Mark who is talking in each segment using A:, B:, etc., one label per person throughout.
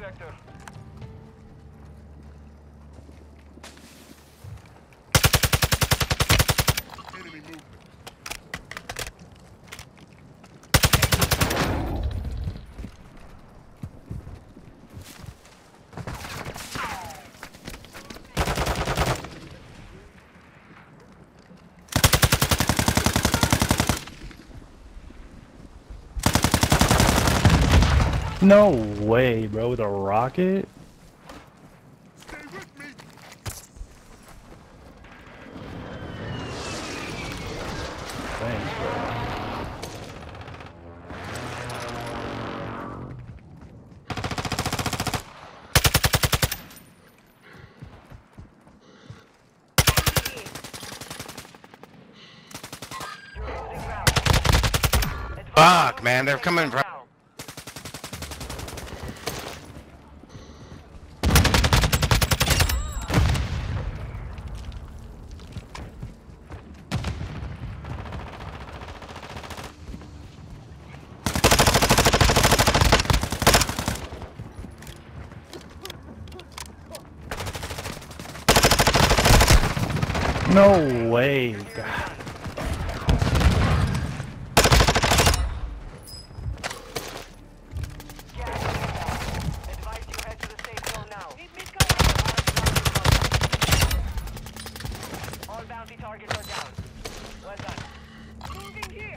A: sector. Enemy movement.
B: No way, bro, with a rocket?
A: Stay with me.
B: Thanks, bro.
C: Fuck, man, they're coming from.
B: No way, God.
A: All bounty targets are down. Well done. Moving here.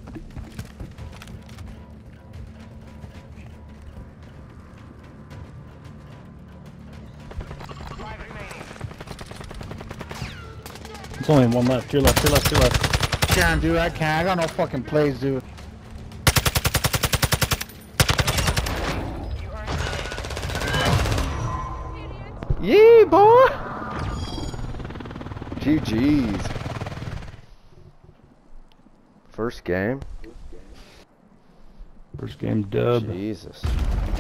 A: Five remaining.
B: There's only one left. To your left, to your left, to your left.
D: Can't, dude. I can't. I got no fucking plays, dude.
E: Yeah, boy. GG's.
F: First game.
B: First game dub.
F: Jesus.